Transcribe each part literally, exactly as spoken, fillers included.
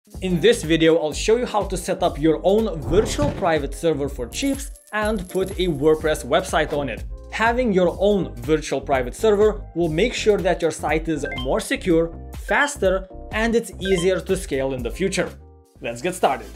In this video, I'll show you how to set up your own virtual private server for cheaps and put a WordPress website on it. Having your own virtual private server will make sure that your site is more secure, faster, and it's easier to scale in the future. Let's get started.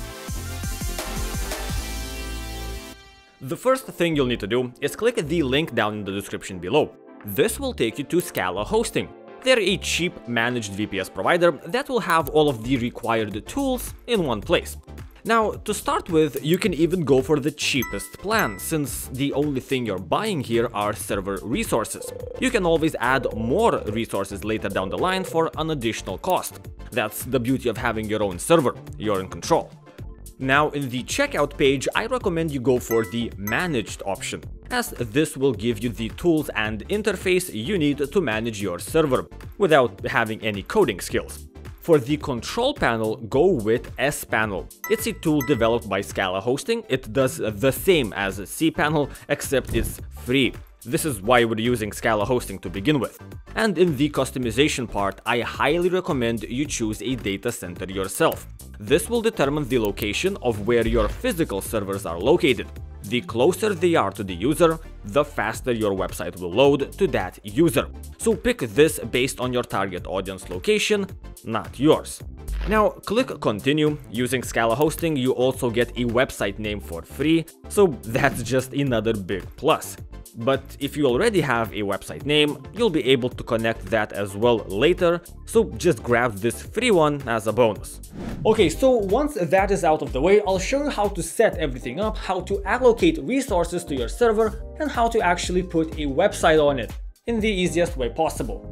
The first thing you'll need to do is click the link down in the description below. This will take you to Scalahosting. They're a cheap managed V P S provider that will have all of the required tools in one place. Now, to start with, you can even go for the cheapest plan, since the only thing you're buying here are server resources. You can always add more resources later down the line for an additional cost. That's the beauty of having your own server. You're in control. Now, in the checkout page, I recommend you go for the managed option, as this will give you the tools and interface you need to manage your server without having any coding skills. For the control panel, go with S-Panel. It's a tool developed by Scalahosting. It does the same as cPanel, except it's free. This is why we're using Scalahosting to begin with. And in the customization part, I highly recommend you choose a data center yourself. This will determine the location of where your physical servers are located. The closer they are to the user, the faster your website will load to that user. So pick this based on your target audience location, not yours. Now click continue. Using Scalahosting, you also get a website name for free, so that's just another big plus. But if you already have a website name, you'll be able to connect that as well later, so just grab this free one as a bonus. Okay, so once that is out of the way, I'll show you how to set everything up, how to allocate resources to your server, and how to actually put a website on it in the easiest way possible.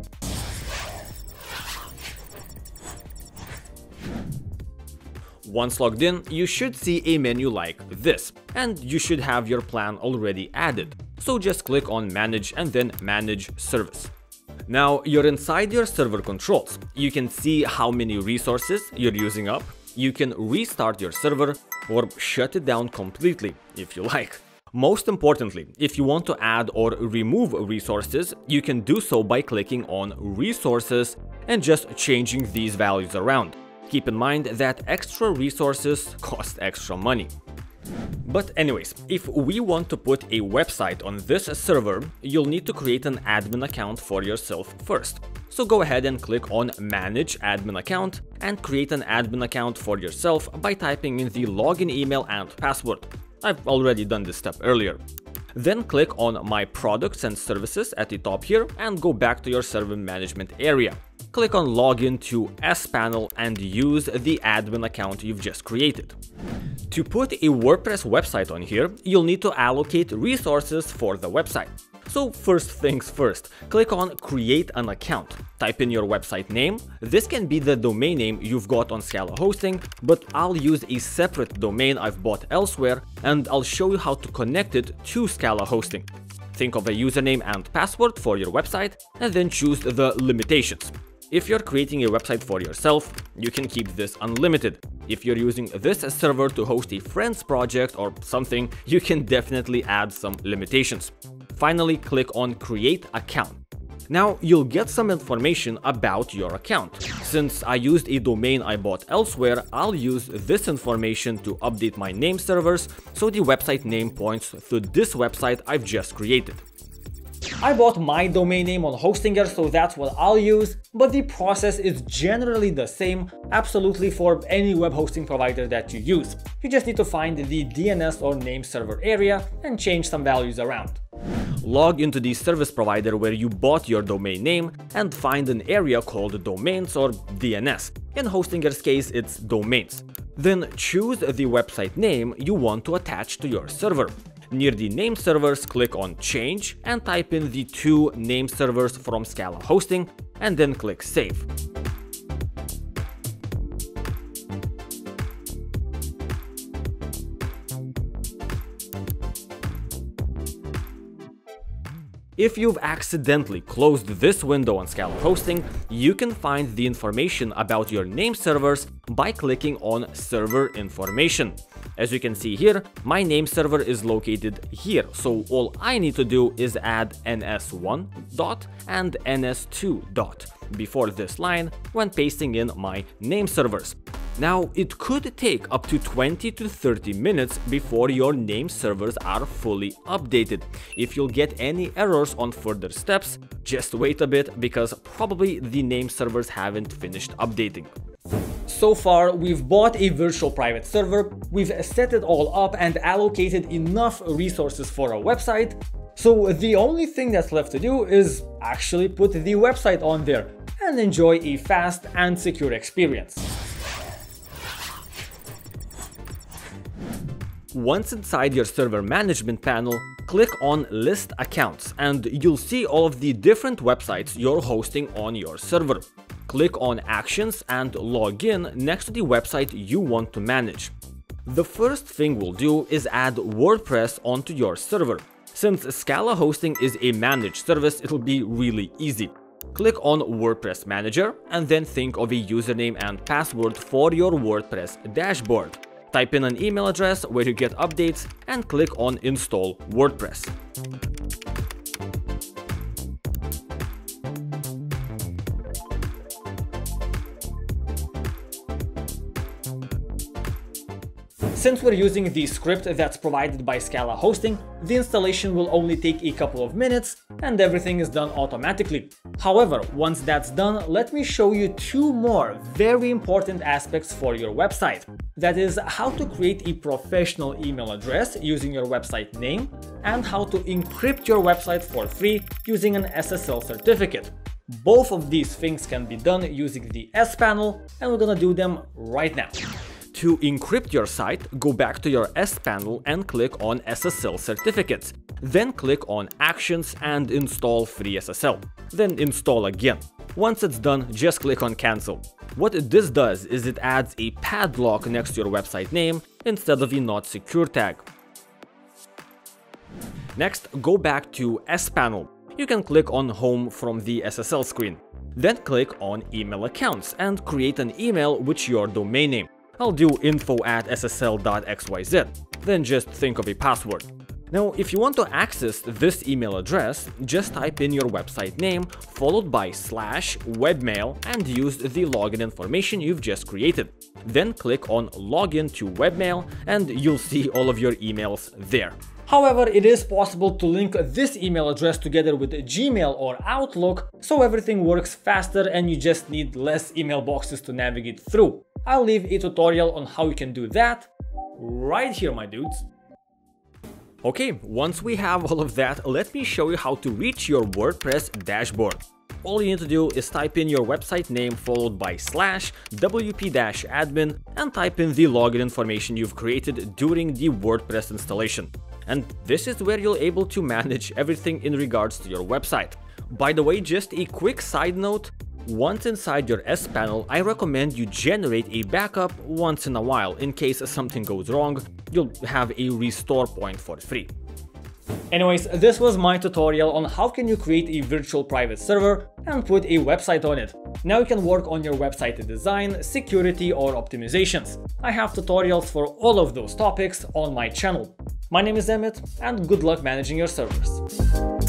Once logged in, you should see a menu like this, and you should have your plan already added. So just click on Manage and then Manage Service. Now you're inside your server controls. You can see how many resources you're using up. You can restart your server or shut it down completely if you like. Most importantly, if you want to add or remove resources, you can do so by clicking on Resources and just changing these values around. Keep in mind that extra resources cost extra money. But anyways, if we want to put a website on this server, you'll need to create an admin account for yourself first. So go ahead and click on Manage Admin Account and create an admin account for yourself by typing in the login email and password. I've already done this step earlier. Then click on My Products and Services at the top here and go back to your server management area. Click on Login to S-Panel and use the admin account you've just created. To put a WordPress website on here, you'll need to allocate resources for the website. So first things first, click on Create an Account. Type in your website name. This can be the domain name you've got on Scalahosting, but I'll use a separate domain I've bought elsewhere, and I'll show you how to connect it to Scalahosting. Think of a username and password for your website, and then choose the limitations. If you're creating a website for yourself, you can keep this unlimited. If you're using this server to host a friend's project or something, you can definitely add some limitations. Finally, click on Create Account. Now you'll get some information about your account. Since I used a domain I bought elsewhere, I'll use this information to update my name servers, so the website name points to this website I've just created. I bought my domain name on Hostinger, so that's what I'll use, but the process is generally the same, absolutely for any web hosting provider that you use. You just need to find the D N S or name server area and change some values around. Log into the service provider where you bought your domain name and find an area called Domains or D N S. In Hostinger's case, it's Domains. Then choose the website name you want to attach to your server. Near the name servers, click on Change and type in the two name servers from Scalahosting and then click Save. If you've accidentally closed this window on Scalahosting, you can find the information about your name servers by clicking on Server Information. As you can see here, my name server is located here, so all I need to do is add N S one dot and N S two dot before this line when pasting in my name servers. Now, it could take up to twenty to thirty minutes before your name servers are fully updated. If you'll get any errors on further steps, just wait a bit because probably the name servers haven't finished updating. So far, we've bought a virtual private server, we've set it all up and allocated enough resources for our website, so the only thing that's left to do is actually put the website on there and enjoy a fast and secure experience. Once inside your server management panel, click on List Accounts and you'll see all of the different websites you're hosting on your server. Click on Actions and log in next to the website you want to manage. The first thing we'll do is add WordPress onto your server. Since Scalahosting is a managed service, it'll be really easy. Click on WordPress Manager and then think of a username and password for your WordPress dashboard. Type in an email address where you get updates and click on Install WordPress. Since we're using the script that's provided by Scalahosting, the installation will only take a couple of minutes and everything is done automatically. However, once that's done, let me show you two more very important aspects for your website. That is, how to create a professional email address using your website name and how to encrypt your website for free using an S S L certificate. Both of these things can be done using the S panel and we're gonna do them right now. To encrypt your site, go back to your S panel and click on S S L Certificates. Then click on Actions and install Free S S L. Then install again. Once it's done, just click on Cancel. What this does is it adds a padlock next to your website name instead of a not secure tag. Next, go back to S panel. You can click on Home from the S S L screen. Then click on Email Accounts and create an email with your domain name. I'll do info at S S L dot X Y Z, then just think of a password. Now, if you want to access this email address, just type in your website name followed by slash webmail and use the login information you've just created. Then click on Login to Webmail and you'll see all of your emails there. However, it is possible to link this email address together with Gmail or Outlook, so everything works faster and you just need less email boxes to navigate through. I'll leave a tutorial on how you can do that right here, my dudes. Okay, once we have all of that, let me show you how to reach your WordPress dashboard. All you need to do is type in your website name followed by slash wp-admin and type in the login information you've created during the WordPress installation. And this is where you're able to manage everything in regards to your website. By the way, just a quick side note, once inside your S panel, I recommend you generate a backup once in a while. In case something goes wrong, you'll have a restore point for free. Anyways, this was my tutorial on how can you create a virtual private server and put a website on it. Now you can work on your website design, security or optimizations. I have tutorials for all of those topics on my channel. My name is Emit and good luck managing your servers.